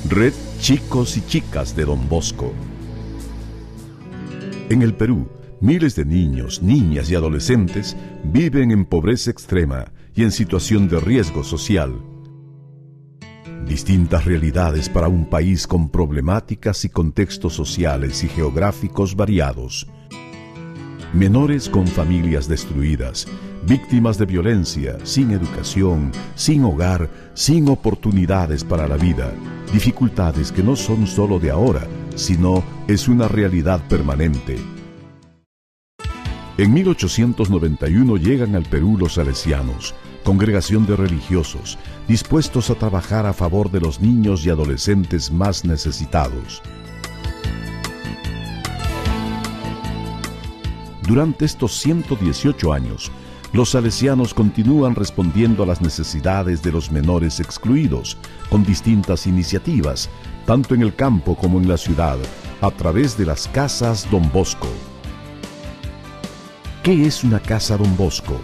Red Chicos y Chicas de Don Bosco. En el Perú, miles de niños, niñas y adolescentes viven en pobreza extrema y en situación de riesgo social. Distintas realidades para un país con problemáticas y contextos sociales y geográficos variados. Menores con familias destruidas, víctimas de violencia, sin educación, sin hogar, sin oportunidades para la vida. Dificultades que no son solo de ahora, sino es una realidad permanente. En 1891 llegan al Perú los salesianos, congregación de religiosos, dispuestos a trabajar a favor de los niños y adolescentes más necesitados. Durante estos 118 años, los salesianos continúan respondiendo a las necesidades de los menores excluidos, con distintas iniciativas, tanto en el campo como en la ciudad, a través de las Casas Don Bosco. ¿Qué es una Casa Don Bosco?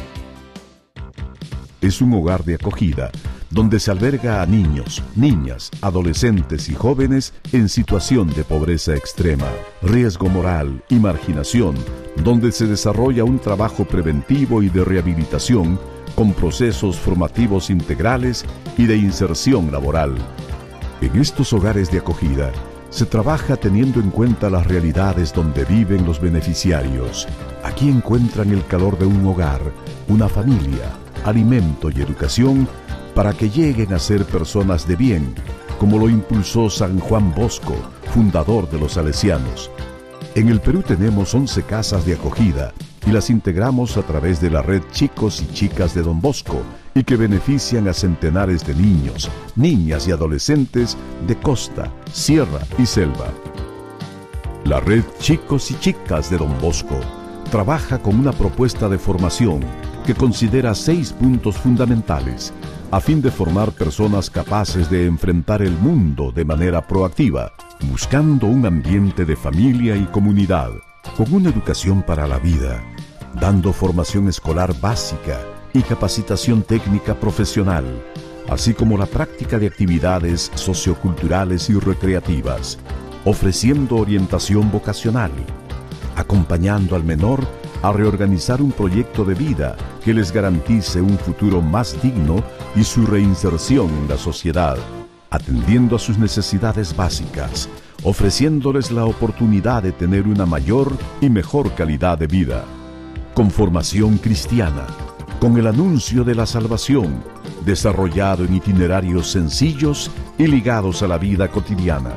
Es un hogar de acogida, donde se alberga a niños, niñas, adolescentes y jóvenes en situación de pobreza extrema, riesgo moral y marginación, donde se desarrolla un trabajo preventivo y de rehabilitación con procesos formativos integrales y de inserción laboral. En estos hogares de acogida se trabaja teniendo en cuenta las realidades donde viven los beneficiarios. Aquí encuentran el calor de un hogar, una familia, alimento y educación para que lleguen a ser personas de bien, como lo impulsó San Juan Bosco, fundador de los salesianos. En el Perú tenemos 11 casas de acogida y las integramos a través de la red Chicos y Chicas de Don Bosco y que benefician a centenares de niños, niñas y adolescentes de costa, sierra y selva. La red Chicos y Chicas de Don Bosco trabaja con una propuesta de formación que considera 6 puntos fundamentales a fin de formar personas capaces de enfrentar el mundo de manera proactiva, buscando un ambiente de familia y comunidad, con una educación para la vida, dando formación escolar básica y capacitación técnica profesional, así como la práctica de actividades socioculturales y recreativas, ofreciendo orientación vocacional, acompañando al menor a reorganizar un proyecto de vida que les garantice un futuro más digno y su reinserción en la sociedad, atendiendo a sus necesidades básicas, ofreciéndoles la oportunidad de tener una mayor y mejor calidad de vida, con formación cristiana, con el anuncio de la salvación, desarrollado en itinerarios sencillos y ligados a la vida cotidiana,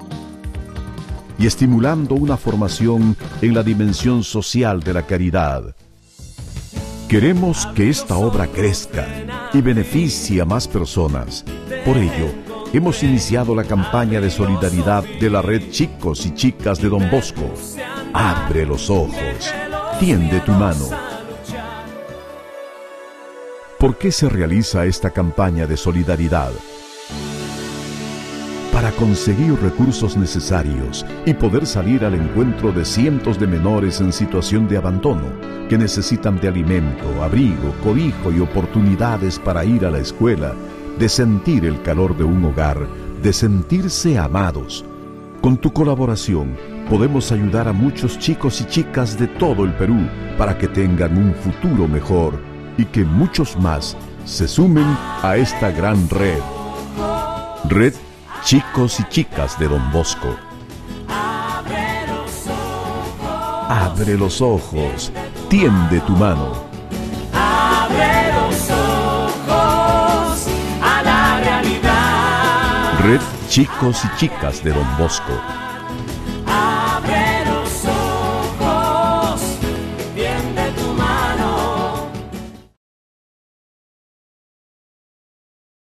y estimulando una formación en la dimensión social de la caridad. Queremos que esta obra crezca y beneficie a más personas. Por ello, hemos iniciado la campaña de solidaridad de la red Chicos y Chicas de Don Bosco. Abre los ojos, tiende tu mano. ¿Por qué se realiza esta campaña de solidaridad? Para conseguir recursos necesarios y poder salir al encuentro de cientos de menores en situación de abandono, que necesitan de alimento, abrigo, cobijo y oportunidades para ir a la escuela, de sentir el calor de un hogar, de sentirse amados. Con tu colaboración, podemos ayudar a muchos chicos y chicas de todo el Perú para que tengan un futuro mejor y que muchos más se sumen a esta gran red. Red Chicos y Chicas de Don Bosco. Abre los ojos, tiende tu mano. Abre los ojos a la realidad. Red Chicos y Chicas de Don Bosco.